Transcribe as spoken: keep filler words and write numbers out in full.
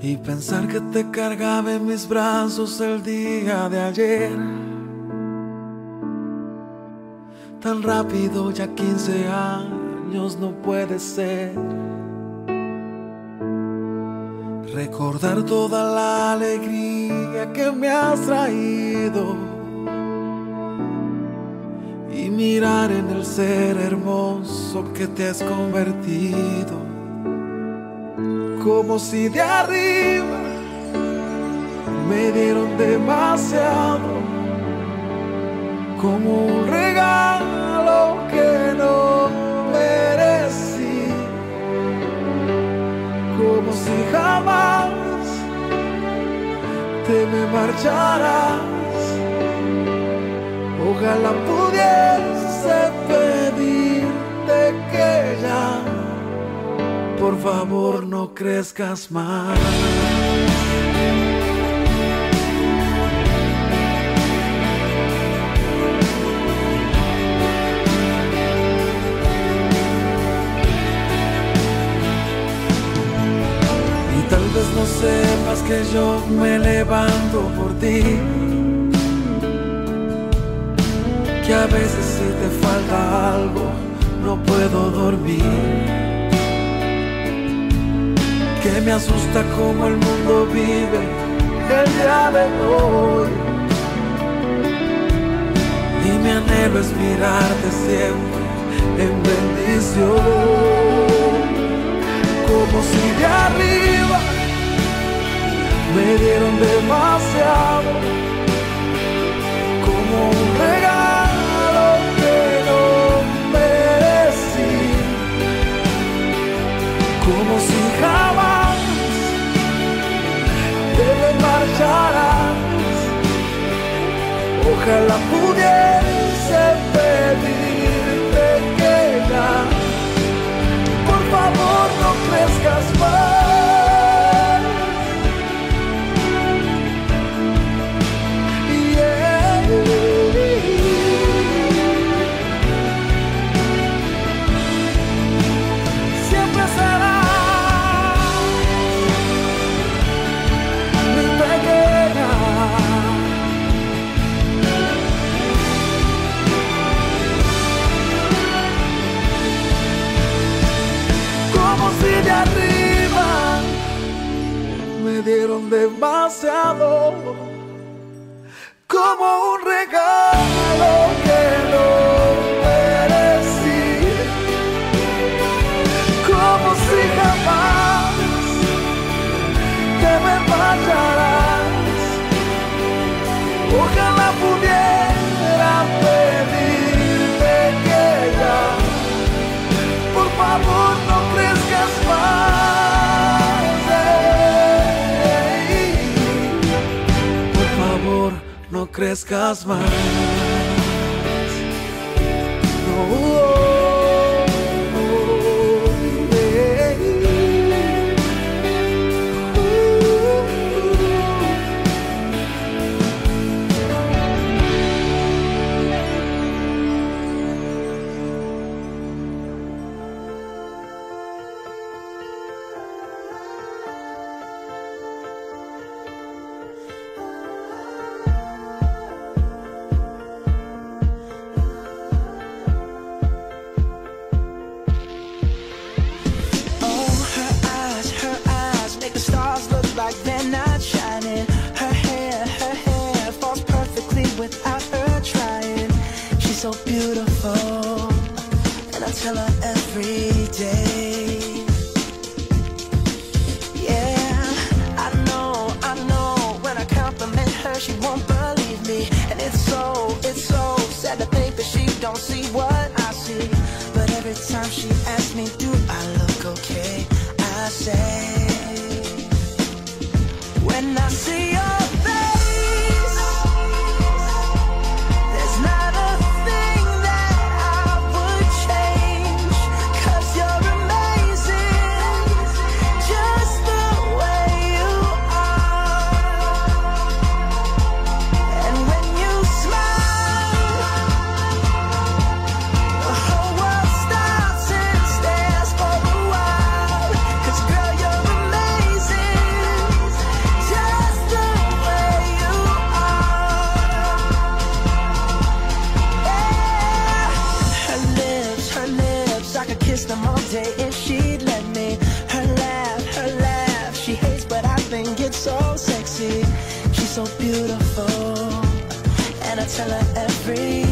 Y pensar que te cargaba en mis brazos el día de ayer. Tan rápido, ya quince años no puede ser. Recordar toda la alegría que me has traído y mirar en el ser hermoso que te has convertido. Como si de arriba me dieron demasiado, como un regalo que no merecí, como si jamás te me marcharas. Ojalá pudiese pedirte que ya, por favor, no crezcas más. Y tal vez no sepas que yo me levanto por ti, que a veces si te falta algo no puedo dormir, que me asusta cómo el mundo vive el día de hoy. Y mi anhelo es mirarte siempre en bendición, como si de arriba me dieron demasiado, como un regalo que no merecí, como si jamás te me marcharás. Ojalá pudiese pedirte que ya, por favor, no crezcas más. Yeah. Siempre será mi pequeña. Como si de arriba me dieron demasiado, como un regalo que no merecí, como si jamás te me marcharás. Ojalá pudiera pedirte que ya, por favor, no crezcas más. Ey. Por favor, no crezcas más. No. Ey. tell her every